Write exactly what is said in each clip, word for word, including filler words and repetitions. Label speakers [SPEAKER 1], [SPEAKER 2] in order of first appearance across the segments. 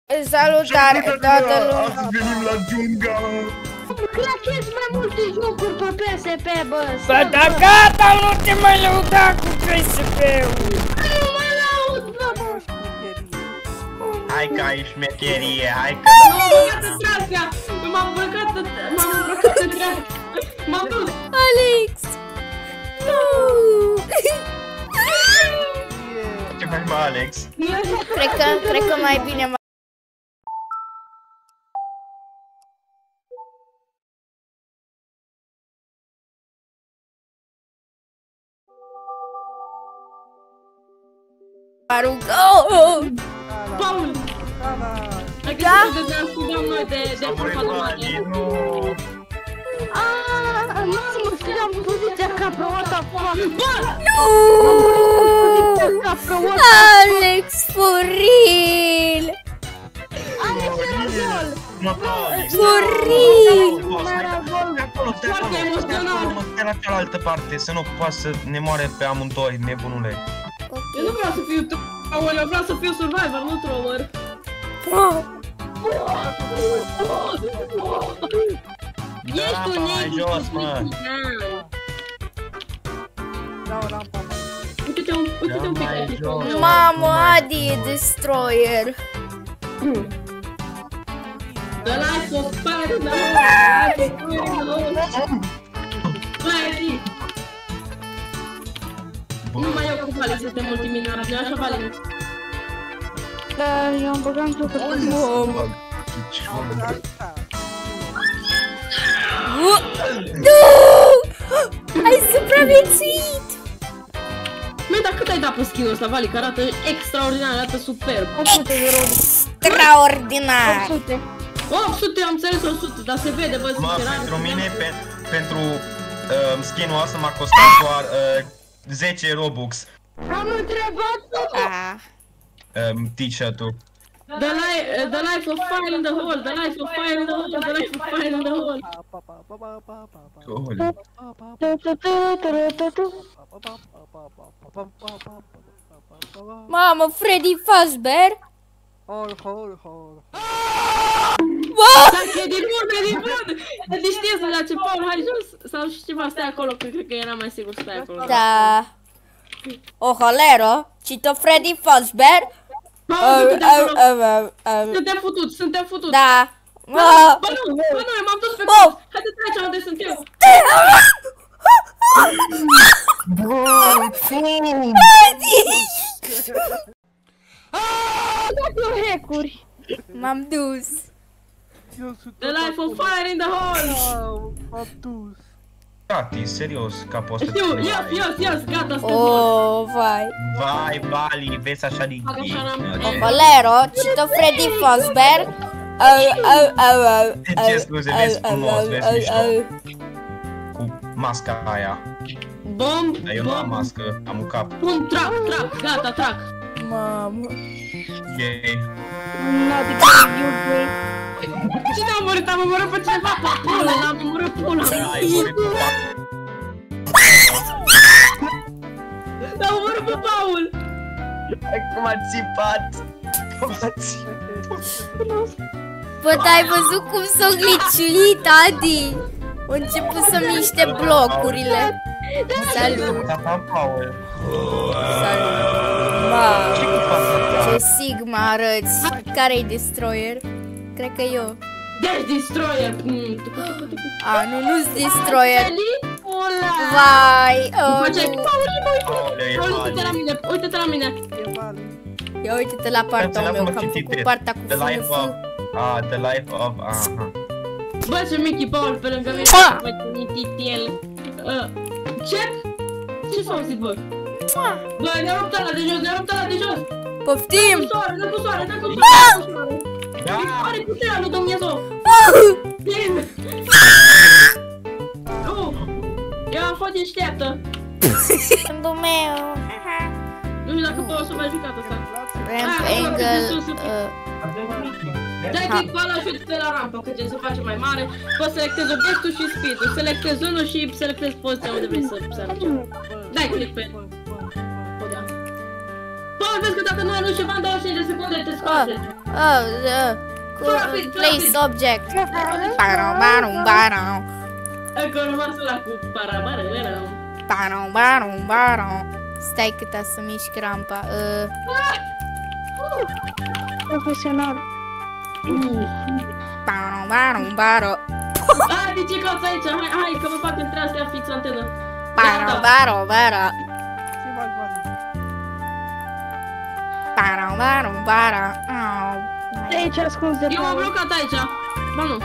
[SPEAKER 1] Salutare, toată lumea!
[SPEAKER 2] Azi venim la Djunga!
[SPEAKER 3] Cracheți mai multe jocuri pe P S P, bă!
[SPEAKER 1] Bă, dar gata, nu te mai lăuda cu P S P-ul!
[SPEAKER 3] Nu mă laud, bă, bă!
[SPEAKER 2] Hai că ai șmecherie, hai că...
[SPEAKER 3] M-am îmbrăcat în trească! M-am îmbrăcat în... M-am îmbrăcat în trească! M-am dus!
[SPEAKER 1] Alex! Nu!
[SPEAKER 2] Ce faci, mă, Alex?
[SPEAKER 1] Cred că, cred că mai bine mai... Aruncă!
[SPEAKER 3] Paul! Hai că să te ascultăm noi de profanomatie. Aaaa, mamă, știam poziția ca pe ăsta, bă!
[SPEAKER 1] Nu! Alex, for real!
[SPEAKER 3] Alex era gol!
[SPEAKER 1] For real!
[SPEAKER 3] Era gol! Foarte emoționat!
[SPEAKER 2] Stai la cealaltă parte, să nu poată să ne moare pe amândoi, nebunule.
[SPEAKER 3] Eu nu vreau să fiu troller, eu vreau să fiu survivor, nu troller. Ești un
[SPEAKER 2] mai jos, mă!
[SPEAKER 3] Uite-te un, uite-te un pic aici.
[SPEAKER 1] Mamă, Adi e destroyer!
[SPEAKER 3] The life of fire, the life of fire. Băi, nu mai eu cu Vali, suntem multiminari, așa Vali. Da, eu am băgat într-o că
[SPEAKER 1] Mamă! Nu! Ai supraviețuit!
[SPEAKER 3] Măi, dar cât ai dat pe skin-ul ăsta, Vali, că arată extraordinar, arată superb.
[SPEAKER 1] Extraordinar!
[SPEAKER 3] opt sute, am înțeles o sută, dar se vede, bă,
[SPEAKER 2] Mă,
[SPEAKER 3] sincer.
[SPEAKER 2] pentru mine, pe, pentru uh, skin-ul ăsta m-a costat doar uh, zece Robux.
[SPEAKER 3] Am întrebat
[SPEAKER 1] Ah.
[SPEAKER 2] Um, T-shirt-ul.
[SPEAKER 3] The life, uh, the life of fire in the hole, the life of fire in the hole, the life of fire in the hole.
[SPEAKER 1] Mamă, Freddy Fazbear?
[SPEAKER 3] Dacă e din bun, e din bun! Deci știi să la ce Paul, hai jos, sau și ceva, stai acolo, că cred că era mai sigur să stai acolo.
[SPEAKER 1] Da. O holero? Cito Freddy Fazbear?
[SPEAKER 3] Paul, du-te acolo.
[SPEAKER 1] Uh,
[SPEAKER 3] Suntem futuți, suntem futuți.
[SPEAKER 1] Da.
[SPEAKER 3] Bă, bă, nu, bă, nu, m-am dus pe
[SPEAKER 1] Bă.
[SPEAKER 3] curs. Haide să treci unde sunt eu. Dați-o hack-uri.
[SPEAKER 1] M-am dus.
[SPEAKER 3] The life of fire in the hole.
[SPEAKER 2] Tati, serios, ca poți să...
[SPEAKER 3] Știu, ias, ias, ias, gata, suntem morți.
[SPEAKER 1] Oh, vai.
[SPEAKER 2] Vai, Vali, vezi așa de
[SPEAKER 3] Fac așa la-
[SPEAKER 1] O holero? Cito Freddy Fazbear? Au, au, au, au.
[SPEAKER 2] De ce scuze, vezi frumos, vezi mișto. Cu masca aia.
[SPEAKER 3] Bom,
[SPEAKER 2] Dar eu nu am
[SPEAKER 3] bom.
[SPEAKER 2] mască, am un cap.
[SPEAKER 3] Bum, trac, trac, gata, trac.
[SPEAKER 1] Mamă.
[SPEAKER 2] Yay.
[SPEAKER 3] Cine a murit? Am omorât pe cineva? Pula, l-am omorât pula.
[SPEAKER 2] Ai murit cu cap.
[SPEAKER 3] L-am omorât pe Paul.
[SPEAKER 2] Hai cum a țipat. Cum a țipat.
[SPEAKER 1] Bă, dar ai văzut cum s-o gliciuit, Adi? Au început să miște blocurile. Salut.
[SPEAKER 2] Tata Paul.
[SPEAKER 1] Salut. Mamă. Ce Sigma arăți. Care-i destroyer? Cred că eu.
[SPEAKER 3] Deci Destroyer.
[SPEAKER 1] A, nu, nu-s destroyer.
[SPEAKER 3] Pula.
[SPEAKER 1] Vai. Oh,
[SPEAKER 3] Face
[SPEAKER 1] nu.
[SPEAKER 3] Paul, uite-te la mine, uite-te la mine.
[SPEAKER 1] Ia uite-te la partea meu, că am făcut partea cu
[SPEAKER 2] The life of...
[SPEAKER 1] fân.
[SPEAKER 2] Ah, the life of... Aha.
[SPEAKER 3] Bă, ce mic e Paul pe lângă mine.
[SPEAKER 1] Ah!
[SPEAKER 3] Bă, ce mic e el. Ce? Ce s-a auzit, bă? Bă, ne-a rupt ăla de jos, ne-a rupt ăla de jos.
[SPEAKER 1] Poftim!
[SPEAKER 3] Dă cu soare, dă cu soare, dă cu soare, dă cu soare.
[SPEAKER 2] Da!
[SPEAKER 3] Are puterea lui Dumnezeu. Bine. Nu. Eu am fost deșteaptă.
[SPEAKER 1] Rândul meu.
[SPEAKER 3] Nu știu dacă pot să mai jucat asta.
[SPEAKER 1] Ramp angle. uh,
[SPEAKER 3] Dai click pe ăla și uite-te la rampă, că gen se face mai mare. Poți selectezi obiectul și speed-ul. Selectezi unul și selectezi poziția unde vrei să se arunce. Dai click pe el. Podea. Paul, vezi că dacă nu arunci ceva în douăzeci și cinci de secunde, te scoate.
[SPEAKER 1] Oh, uh, cu- place object. Barum, barum, barum.
[SPEAKER 3] Încă rămas ăla cu parabară.
[SPEAKER 1] Barum, barum, barum. Stai câta să mișc rampa. Uh,
[SPEAKER 4] Profesional.
[SPEAKER 1] barum, barum, barum.
[SPEAKER 3] Hai, de ce cauți aici? Hai, hai, că mă fac între astea fix antenă.
[SPEAKER 1] Barum, barum, barum.
[SPEAKER 5] Ce faci, Vali?
[SPEAKER 1] Barum, barum, barum. Oh.
[SPEAKER 4] De aici ascuns de
[SPEAKER 3] Eu m-am
[SPEAKER 4] Paul.
[SPEAKER 3] blocat aici. Ba nu.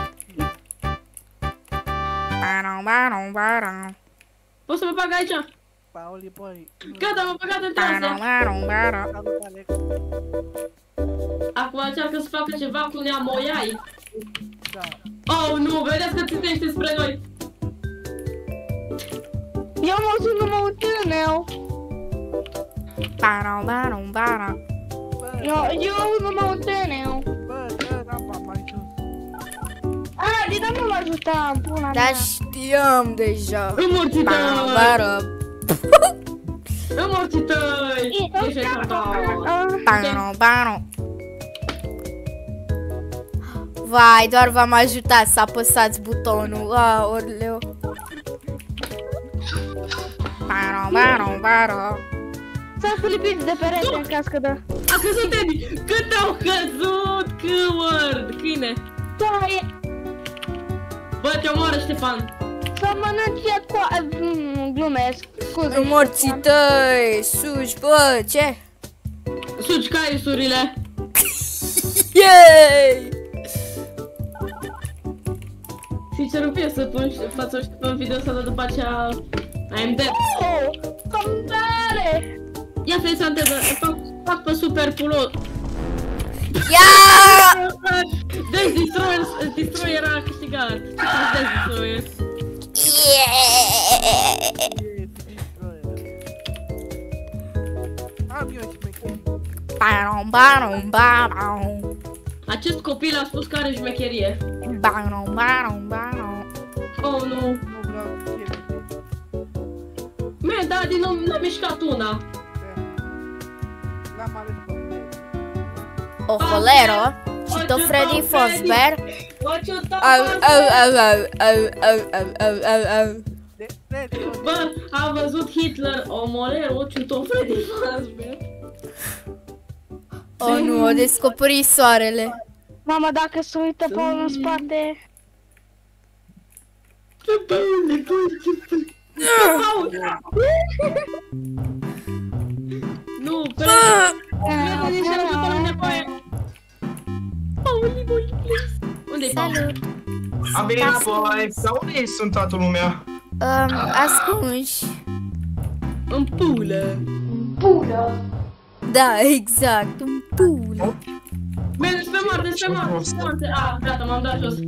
[SPEAKER 1] Barum, barum, barum.
[SPEAKER 3] Poți să mă bag aici?
[SPEAKER 5] Pauli, băi.
[SPEAKER 3] Gata, m-am băgat între
[SPEAKER 1] Barum,
[SPEAKER 3] astea.
[SPEAKER 1] barum, barum.
[SPEAKER 5] Salut, Alex.
[SPEAKER 3] Acum încearcă să facă ceva cu neamoiai.
[SPEAKER 5] Da.
[SPEAKER 3] Oh, nu, vedeți că țintește spre noi.
[SPEAKER 4] Eu mă sunt numai un tânău.
[SPEAKER 1] Barum, barum, barum.
[SPEAKER 5] Bă,
[SPEAKER 4] Eu, eu numai un tânău.
[SPEAKER 5] bă, dă rampa mai jos.
[SPEAKER 4] A, de dar nu mă ajutam, pula
[SPEAKER 1] Da,
[SPEAKER 4] mea.
[SPEAKER 1] știam deja.
[SPEAKER 3] Înmorții
[SPEAKER 1] Barum,
[SPEAKER 3] tăi!
[SPEAKER 1] barum.
[SPEAKER 3] Înmorții tăi! Ești ai cantat.
[SPEAKER 4] Ah,
[SPEAKER 1] Barum, barum. Vai, doar v-am ajutat să apăsați butonul. Aoleu. Barum, barum, barum.
[SPEAKER 4] S-a filipiți de perete în caz că da.
[SPEAKER 3] A căzut Teddy! Cât au căzut, câmăr! Câine!
[SPEAKER 4] Da, e...
[SPEAKER 3] Bă, te omoară Ștefan!
[SPEAKER 4] Să mănânci cu... Mm, glumesc, scuze.
[SPEAKER 1] Morții tăi, suși, bă, ce?
[SPEAKER 3] Suci caisurile!
[SPEAKER 1] Yay!
[SPEAKER 3] Sincer, îmi să pun față Ștefan video ăsta, dar după aceea... I'm dead!
[SPEAKER 4] Oh, cam tare!
[SPEAKER 3] Ia fii să antenă, fac, fac pe super pulo...
[SPEAKER 1] Ia!
[SPEAKER 3] Death Destroyer, Destroyer a câștigat! Ce faci Death Destroyer?
[SPEAKER 1] Yeah!
[SPEAKER 5] E, destroyer. Am eu șmecherii.
[SPEAKER 1] Barum, barum, barum.
[SPEAKER 3] Acest copil a spus că are șmecherie.
[SPEAKER 1] Barum, barum, barum.
[SPEAKER 3] Oh, nu!
[SPEAKER 5] Nu vreau să fie.
[SPEAKER 3] Man, Daddy, nu n-a mișcat una!
[SPEAKER 5] L-am ales pe mine.
[SPEAKER 1] O holero și tot Freddy Fazbear. Au, au, au, au, au, au, au, au, au, au.
[SPEAKER 5] De, de, de,
[SPEAKER 3] Bă, a văzut Hitler omorerul și tot Freddy Fazbear.
[SPEAKER 1] Oh, nu, o descoperi soarele.
[SPEAKER 4] Mama, dacă se uită Paul în spate...
[SPEAKER 3] Nu, pe la nici la toată nevoie. Pauli, boy, please. Unde-i Paul?
[SPEAKER 1] Salut.
[SPEAKER 2] Am venit înapoi. Sau unde sunt toată lumea?
[SPEAKER 1] Um, ascunși.
[SPEAKER 3] În pulă.
[SPEAKER 1] Da, exact, un pul.
[SPEAKER 3] Mergi spre moarte, spre moarte, spre moarte. Ah, gata, m-am dat jos.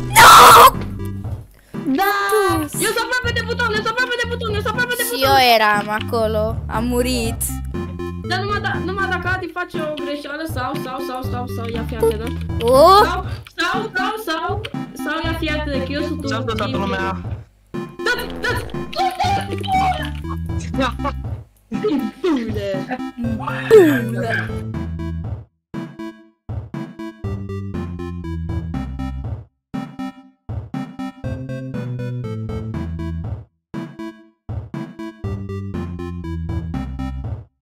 [SPEAKER 4] Da!
[SPEAKER 3] Eu sunt aproape de buton, eu sunt aproape de buton, eu sunt aproape de
[SPEAKER 1] Și
[SPEAKER 3] buton.
[SPEAKER 1] eu eram acolo, am murit.
[SPEAKER 3] Dar numai, da, numai dacă Adi face o greșeală sau, sau, sau, sau, sau, ia fi atentă.
[SPEAKER 1] Oh!
[SPEAKER 3] Sau, sau, sau, sau, sau ia fi atentă, că eu sunt un...
[SPEAKER 2] Salut toată lumea.
[SPEAKER 3] Da-ți, da-ți! Pule!